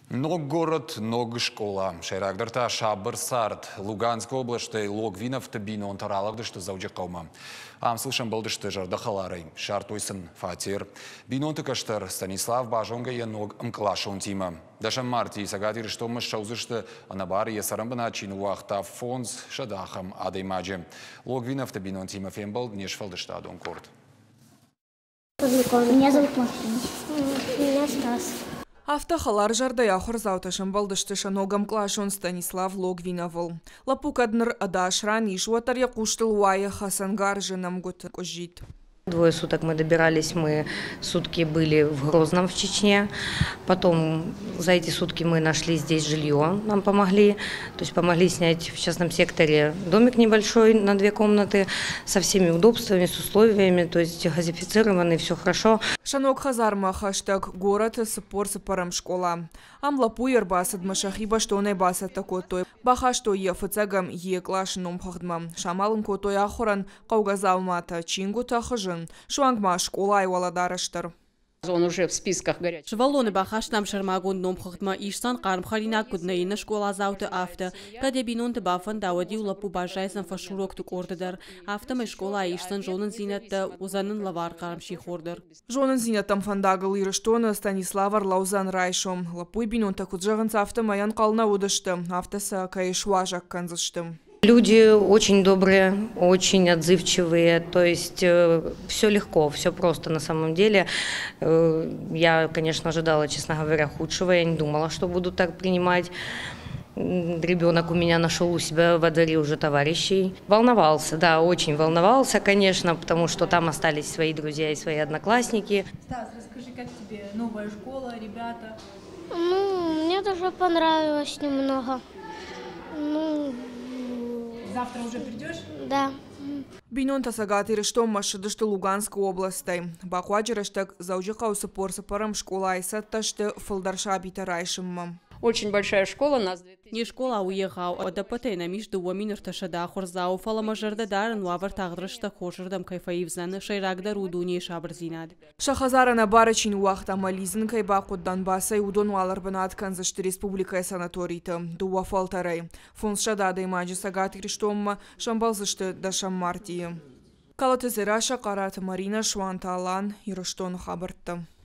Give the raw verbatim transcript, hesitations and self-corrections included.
Ног город, ног школа. Шайрагдырта Шабыр Сард. Луганская область, Логвинов, Табино, он таралагдышты заудя қаума. Ам слышам болдышты жарды халарай. Шарт ойсын фатир. Бинон тыкаштыр Станислав Бажонга я ног мкалашон тима. Дашам марти сагатир что мы шаузышты анабар есарам баначин уахта фонс шадахам адаймаджи. Логвинов, Табино, тима фембал нешфалдышты адон корт. Меня зовут Максим. Меня Стас. Автохалар жардай ахыр зауташын балдышты шаногам клашон Станислав Логвиновыл. Лапукадныр адашран ишуатар якуштыл уайя Хасангар женам год кожит. Двое суток мы добирались, мы сутки были в Грозном, в Чечне. Потом за эти сутки мы нашли здесь жилье, нам помогли. То есть помогли снять в частном секторе домик небольшой на две комнаты со всеми удобствами, с условиями, то есть газифицированный, все хорошо. Шанок хазарма хаштаг город сапор сапарам школа. Амлапу ербасад машахиба что не басад такотой. Баха что е фацагам е клашном хахдмам. Шамалым котой ахоран каугазалмата чингу тахажин. Шуангма школа и валадараштар. Он уже в списках горячих. Швалоны бахаш нам шармагун ном хохтма ишсан карм халина куднаина школа заута авто. Каде бинон те бафан давади улапу бажайсан фашурок тук ордер. Авто мы школа ишсан жонын зинатта узанын лавар карм шихордер. Жонын зинаттам фандагыл ирыштона Станиславар Лаузан райшом. Лапуй бинон такуджаганц авто маян кална удышты. Автоса каишважак канзыштым. Люди очень добрые, очень отзывчивые, то есть э, все легко, все просто на самом деле. Э, я, конечно, ожидала, честно говоря, худшего, я не думала, что буду так принимать. Ребенок у меня нашел у себя во дворе уже товарищей. Волновался, да, очень волновался, конечно, потому что там остались свои друзья и свои одноклассники. Стас, расскажи, как тебе новая школа, ребята? Ну, мне тоже понравилось немного. Ну... Завтра уже придешь? Да. Бинон тасагатыр что машидышты Луганской области. Бахуаджираштак заужи каусы порсапарам школа айсатташты фылдарша битарайшиммам. Очень большая школа, нас Не школа уехал, а допотейна между уаминер ташада хорзау фала мажарда даран лавар тагдрышта хошердам кайфаивзан шайрагда рудуни шабрзинад. Шахазарана барачин уахта мализинкай бақуд Донбасса и удон валарбанат канзашты республика санаторита. Дуа фалтарай. Фонс шадада и маджи сагатыр штомма шамбалзышты дашам мартии. Калатызыра шақарат Марина Шуанталан ирыштон хабартты.